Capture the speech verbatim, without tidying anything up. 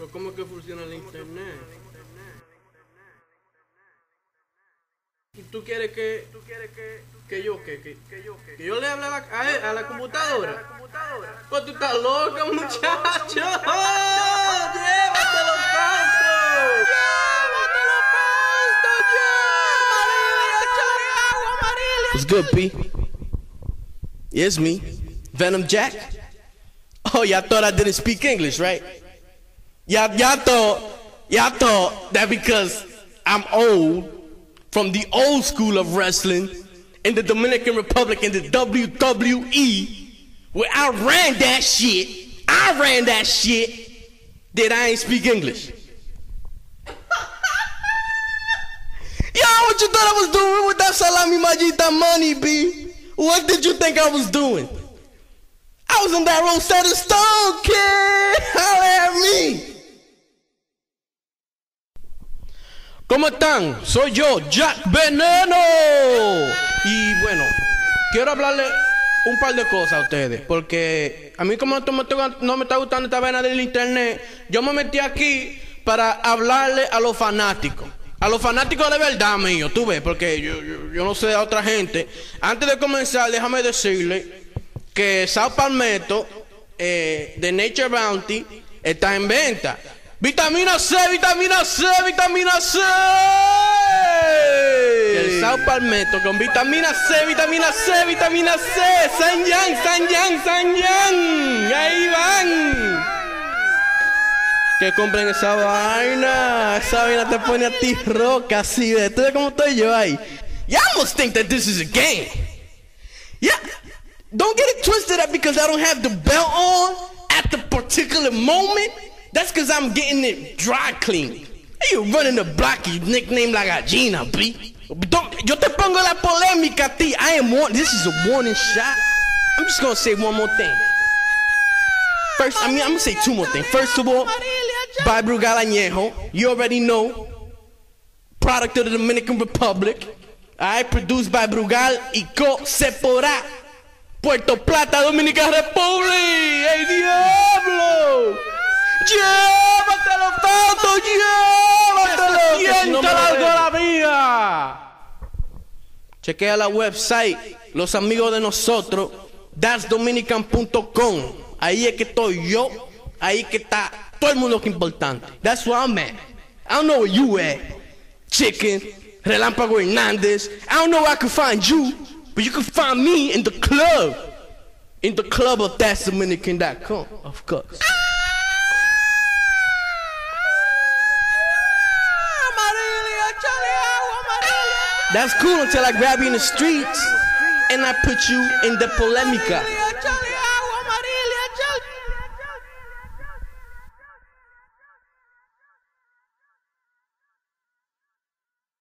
Pero ¿cómo es que funciona el internet? ¿Y tú quieres que, que yo, que, que, que yo le hable a la, a, él, a la computadora? Pues tú estás loca, muchacho. ¡Llévatelo tanto! ¡Llévatelo tanto! ¡Ya! ¡Marilia, échale agua, Marilia! What's good, P? Yeah, it's me, Venom Jack. Oh, y'all thought I didn't speak English, right? Y'all, y'all thought, y'all thought that because I'm old, from the old school of wrestling, in the Dominican Republic, in the W W E, where I ran that shit, I ran that shit, that I ain't speak English. Yo, what you thought I was doing with that salami majita money, B? What did you think I was doing? I was in that Rosetta Stone, kid! Holla at me! ¿Cómo están? Soy yo, Jack Veneno. Y bueno, quiero hablarle un par de cosas a ustedes, porque a mí como no me, no me está gustando esta vaina del internet, yo me metí aquí para hablarle a los fanáticos. A los fanáticos de verdad mío, tú ves, porque yo, yo, yo no sé a otra gente. Antes de comenzar, déjame decirle que Sao Palmetto eh, de Nature Bounty está en venta. Vitamina C, vitamina C, vitamina C. El Sao Palmetto con vitamina C, vitamina C, vitamina C. San Yang, San Yang, San Yang. Ahí van. Que compren esa vaina. Esa vaina te pone a ti roca así de. ¿Tú ves cómo estoy yo ahí? Y'all must think that this is a game. Yeah. Don't get it twisted up because I don't have the belt on at the particular moment. That's because I'm getting it dry clean. Hey, you running the block, you nickname like Gina, B. Don't, yo te pongo la polémica a ti. I am warning. This is a warning shot. I'm just gonna say one more thing. First, I mean, I'm gonna say two more things. First of all, by Brugal Añejo. You already know. Product of the Dominican Republic. Alright, produced by Brugal y Co. Sepora. Puerto Plata, Dominicana Republic. ¡Ey, diablo! ¡Llévatelo tanto! ¡Llévatelo! ¡Siente la algarabía! Chequea la website, los amigos de nosotros, that's dominican punto com. Ahí es que estoy yo, ahí que está todo el mundo que es importante. That's where I'm at. I don't know where you at, Chicken, Relámpago Hernández. I don't know where I can find you, but you can find me in the club. In the club of that's dominican dot com, of course. That's cool until I grab you in the streets and I put you in the polemica.